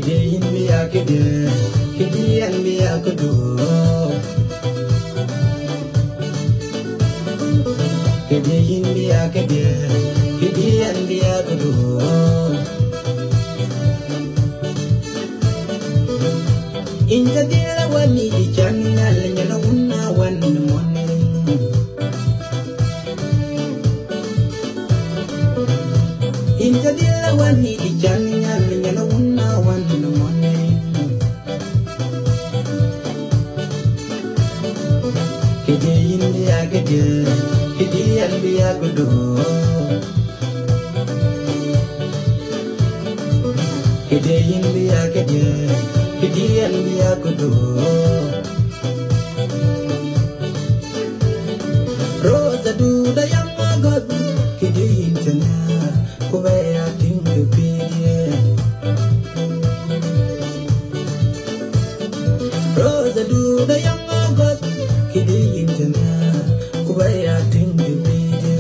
Kidian biya kide, kidian biya kudu. Kidian biya kide, kidian biya kudu. Inja dila wani di channel nyala unna wan morning. Inja dila wani di channel nyala unna wan morning. Kidian biya kide, kidian biya kudu. Kidian biya kide, kidian biya kudu. Rosa duda yang magot, kidian cana, kubaya tinggi pidie. Rosa duda yang magot, kidian cana, kubaya tinggi pidie.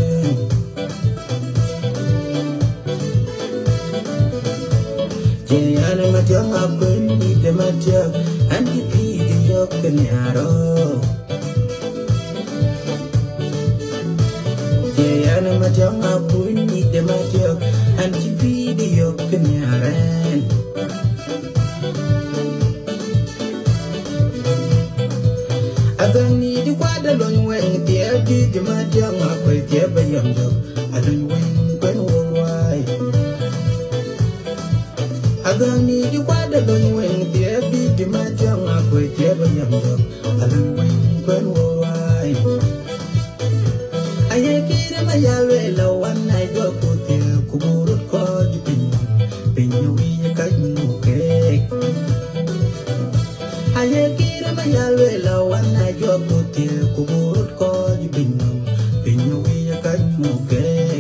Jana matiang abun ide matiang, anti pidie yok kenyaro. Jana matiang abun ide matiang, anti pidie yok kenyaren. Agang ni di kwada long weng tiap di matiang aku tiap bayang jok, along weng pen wai. Agang ni di kwada long weng tiap di matiang aku tiap bayang jok, along weng pen wai. Ayah kira mayalwe lawan ay dua putih kuburut ko di pinyawi kay mukek. Ayah kira mayalwe lawan ay dua putih kuburut ko di pinyawi kay mukek.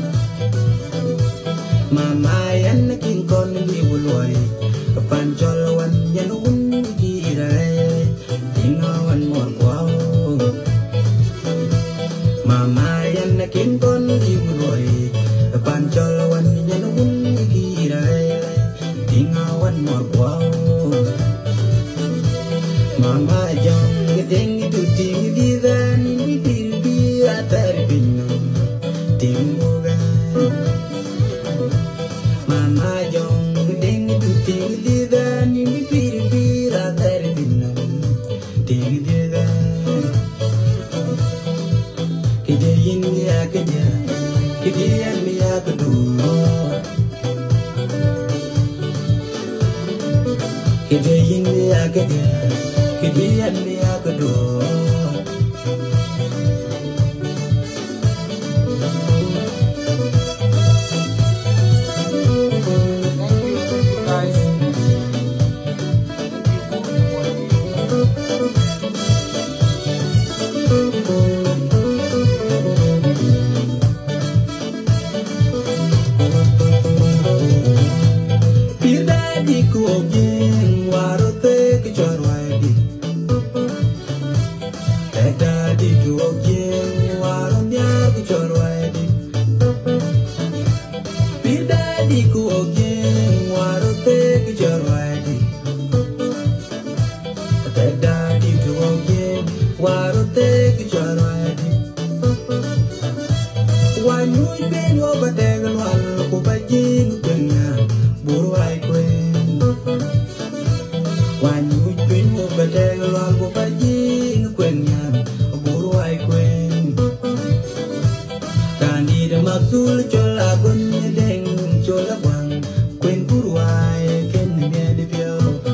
Mamayan na king kon ni bulway, kapanjolawan yan giray, tingawan mo kwaw. Mamayan na king kon ni bulway, kapanjolawan yan giray, tingawan mo kwaw. Mama jong gedeng itu tinggi dan bibir atar bingung timugan. Mama jong gedeng itu tinggi dan bibir atar bingung tinggi dan. Kidian biya kide, kidian biya kudu. Kidian biya kide, kidian biya kudu. Pirdadi ku ogeng warote kejorwadi. Tedadi ku ogeng warondia kejorwadi. Pirdadi ku ogeng warote kejorwadi. Tedadi ku ogeng warote kejorwadi. Wanyuy ben wabategal wal kubajing pengan buruai kwen. Wanyuy ben wabategal wal kubajing pengan buruai kwen. Tani de maksul chola gun deng chola bang kwen buruai ken ne de pio.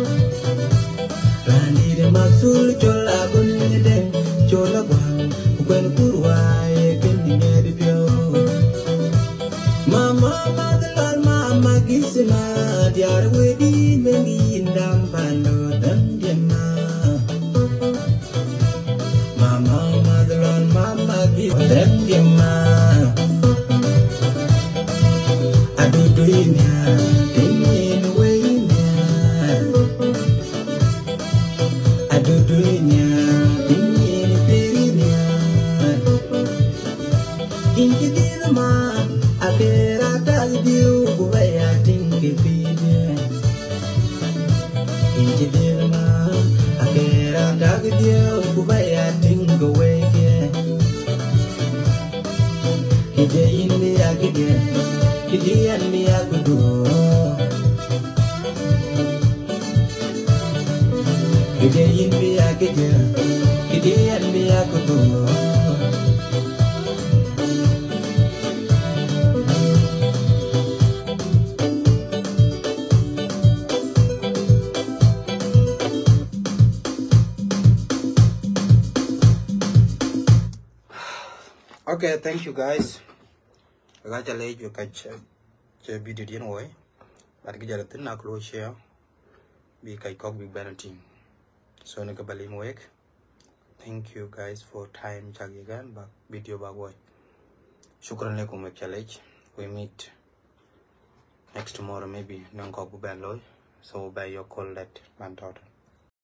Tani de maksul chola gun deng chola bang kwen buruai ken ne de pio. Mama magalal mama gisma diar wedi mengi indam pandotan. Injidirma, akera dagdio, kubaya tingo weke. Ije indi akide, kidian mi akudu. Ije indi akide, kidian mi akudu. Okay, thank you guys. I got you catch video in way. But get a thin close share. Be kai cock big banting. So nigga balim wake. Thank you guys for time chagigan back video back way. Shukran lekum challenge. We meet next tomorrow maybe non cock ban loy. So by your call that man daughter.